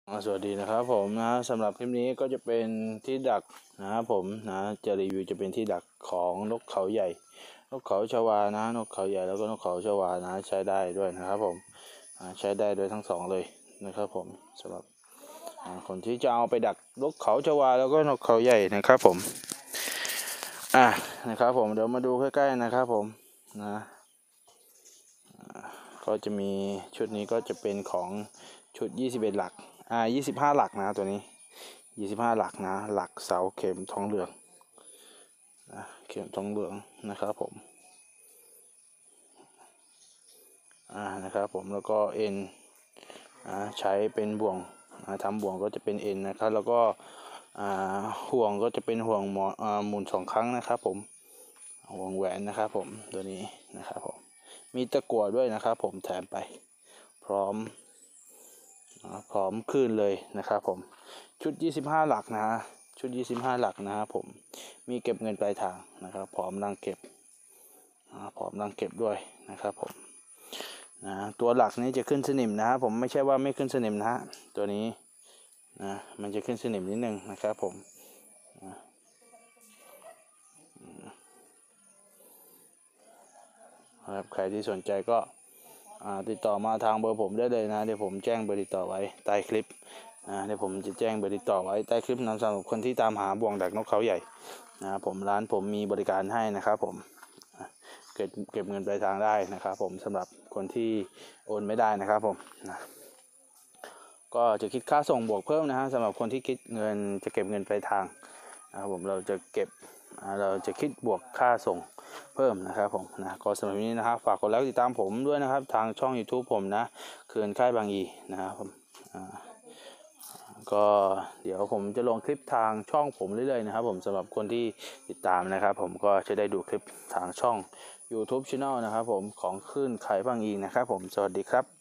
สวัสดีนะครับผมนะสำหรับคลิปนี้ก็จะเป็นที่ดักนะครับผมนะจะรีวิวจะเป็นที่ดักของนกเขาใหญ่นกเขาชวานะนกเขาใหญ่แล้วก็นกเขาชวานะใช้ได้ด้วยนะครับผมใช้ได้โดยทั้งสองเลยนะครับผมสำหรับคนที่จะเอาไปดักนกเขาชวาแล้วก็นกเขาใหญ่นะครับผมนะครับผมเดี๋ยวมาดูใกล้ๆนะครับผมนะก็จะมีชุดนี้ก็จะเป็นของชุด21หลัก25หลักนะตัวนี้25หลักนะหลักเสาเข็มทองเหลืองเข็มทองเหลืองนะครับผมนะครับผมแล้วก็เอ็นใช้เป็นบ่วงทำบ่วงก็จะเป็นเอ็นนะครับแล้วก็ห่วงก็จะเป็นห่วงหมุน2 ครั้งนะครับผมห่วงแหวนนะครับผมตัวนี้นะครับผมมีตะกั่วด้วยนะครับผมแถมไปพร้อมขึ้นเลยนะครับผมชุด25หลักนะชุด25หลักนะครับผมมีเก็บเงินปลายทางนะครับพร้อมรังเก็บด้วยนะครับผมตัวหลักนี้จะขึ้นสนิมนะครับผมไม่ใช่ว่าไม่ขึ้นสนิมนะตัวนี้นะมันจะขึ้นสนิมนิดนึงนะครับผมครับใครที่สนใจก็ติดต่อมาทางเบอร์ผมได้เลยนะเดี๋ยวผมแจ้งเบอร์ติดต่อไว้ใต้คลิปเดี๋ยวผมจะแจ้งเบอร์ติดต่อไว้ใต้คลิปสำหรับคนที่ตามหาบ่วงดักนกเขาใหญ่ผมร้านผมมีบริการให้นะครับผมเก็บเงินปลายทางได้นะครับผมสำหรับคนที่โอนไม่ได้นะครับผมก็จะคิดค่าส่งบวกเพิ่มนะฮะสำหรับคนที่คิดเงินจะเก็บเงินปลายทางนะครับผมเราจะคิดบวกค่าส่งเพิ่มนะครับผมก็สำหรับวันนี้นะครับฝากกดไลค์ติดตามผมด้วยนะครับทางช่อง YouTube ผมนะเขื่อนค่ายบางอีนะครับผมก็เดี๋ยวผมจะลงคลิปทางช่องผมเรื่อยๆนะครับผมสำหรับคนที่ติดตามนะครับผมก็จะได้ดูคลิปทางช่อง YouTube Channel นะครับผมของคลื่นค่ายบางอีนะครับผมสวัสดีครับ